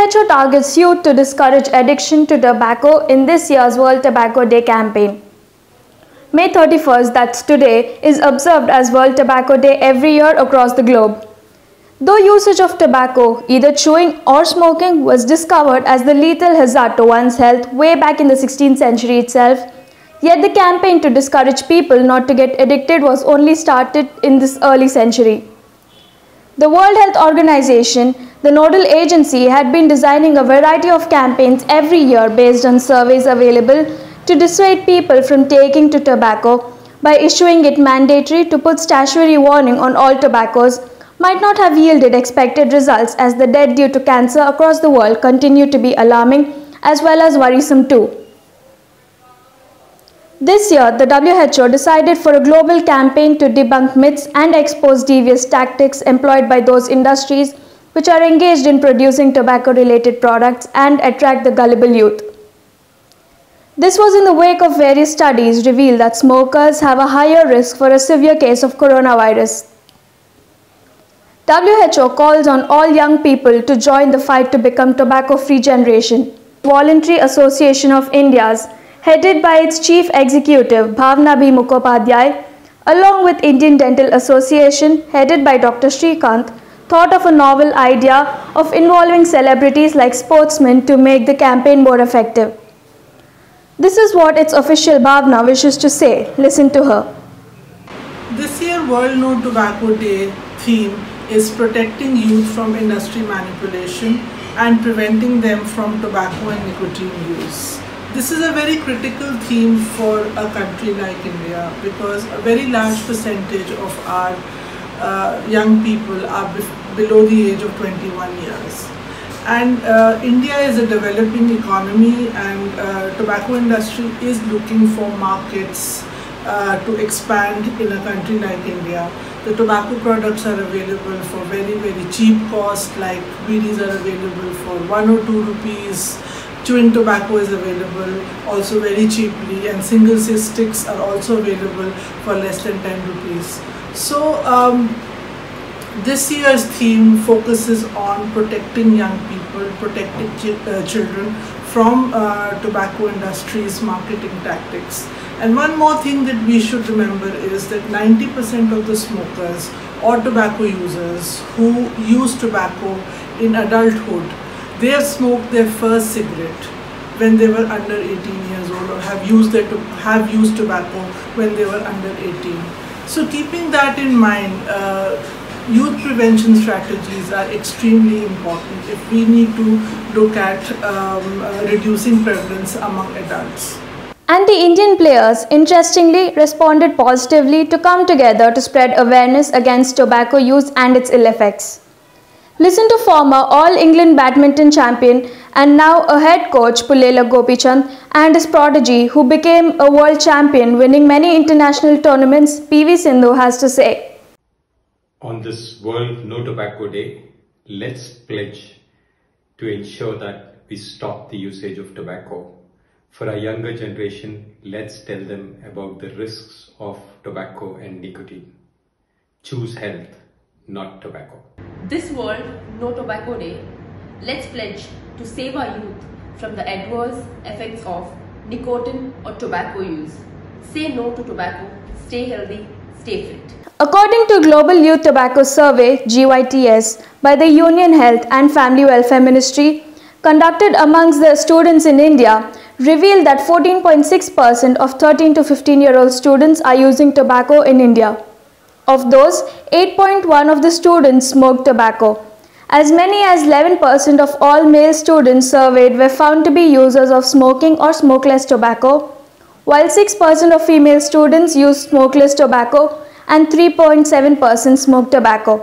WHO targets youth to discourage addiction to tobacco in this year's World Tobacco Day campaign. May 31st, that's today, is observed as World Tobacco Day every year across the globe. Though usage of tobacco, either chewing or smoking, was discovered as the lethal hazard to one's health way back in the 16th century itself, yet the campaign to discourage people not to get addicted was only started in this early century. The World Health Organization, the nodal agency, had been designing a variety of campaigns every year based on surveys available to dissuade people from taking to tobacco by issuing it mandatory to put statutory warning on all tobaccos might not have yielded expected results, as the death due to cancer across the world continue to be alarming as well as worrisome too. This year, the WHO decided for a global campaign to debunk myths and expose devious tactics employed by those industries which are engaged in producing tobacco-related products and attract the gullible youth. This was in the wake of various studies revealed that smokers have a higher risk for a severe case of coronavirus. WHO calls on all young people to join the fight to become tobacco-free generation. Voluntary Association of India's, headed by its Chief Executive Bhavna B. Mukhopadhyay, along with Indian Dental Association, headed by Dr. Shrikant, thought of a novel idea of involving celebrities like sportsmen to make the campaign more effective. This is what its official Bhavna wishes to say. Listen to her. This year World No Tobacco Day theme is protecting youth from industry manipulation and preventing them from tobacco and nicotine use. This is a very critical theme for a country like India because a very large percentage of our young people are below the age of 21 years. And India is a developing economy, and tobacco industry is looking for markets to expand in a country like India. The tobacco products are available for very, very cheap cost, like BDs are available for 1 or 2 rupees. Chewing tobacco is available also very cheaply, and single sticks are also available for less than 10 rupees. So this year's theme focuses on protecting young people, protecting children from tobacco industry's marketing tactics. And one more thing that we should remember is that 90% of the smokers or tobacco users who use tobacco in adulthood, they have smoked their first cigarette when they were under 18 years old, or have used tobacco when they were under 18. So keeping that in mind, youth prevention strategies are extremely important if we need to look at reducing prevalence among adults. And the Indian players, interestingly, responded positively to come together to spread awareness against tobacco use and its ill effects. Listen to former All England badminton champion and now a head coach Pullela Gopichand and his prodigy, who became a world champion winning many international tournaments, PV Sindhu, has to say. On this World No Tobacco Day, let's pledge to ensure that we stop the usage of tobacco. For our younger generation, let's tell them about the risks of tobacco and nicotine. Choose health, not tobacco. This World No Tobacco Day, let's pledge to save our youth from the adverse effects of nicotine or tobacco use. Say no to tobacco, stay healthy, stay fit. According to Global Youth Tobacco Survey (GYTS) by the Union Health and Family Welfare Ministry, conducted amongst the students in India, revealed that 14.6% of 13 to 15-year-old students are using tobacco in India. Of those, 8.1% of the students smoked tobacco. As many as 11% of all male students surveyed were found to be users of smoking or smokeless tobacco, while 6% of female students used smokeless tobacco and 3.7% smoked tobacco.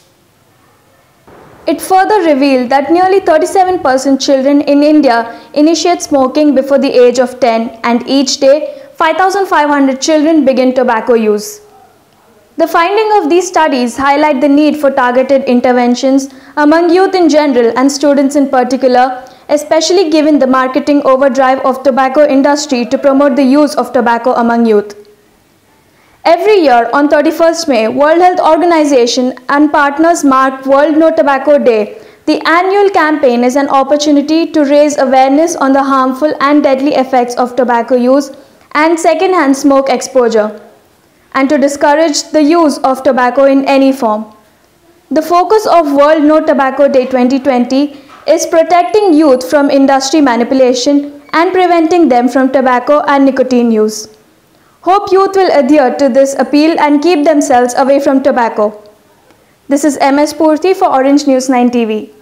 It further revealed that nearly 37% children in India initiate smoking before the age of 10, and each day 5,500 children begin tobacco use. The finding of these studies highlight the need for targeted interventions among youth in general and students in particular, especially given the marketing overdrive of tobacco industry to promote the use of tobacco among youth. Every year on 31st May, World Health Organization and partners mark World No Tobacco Day The annual campaign is an opportunity to raise awareness on the harmful and deadly effects of tobacco use and second-hand smoke exposure, and to discourage the use of tobacco in any form. The focus of World No Tobacco Day 2020 is protecting youth from industry manipulation and preventing them from tobacco and nicotine use. Hope youth will adhere to this appeal and keep themselves away from tobacco. This is MS Purthy for Orange News 9 TV.